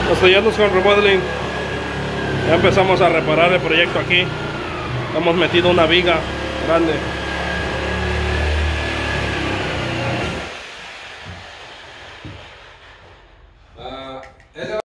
Castellanos Home Remodeling. Ya empezamos a reparar el proyecto aquí. Hemos metido una viga grande.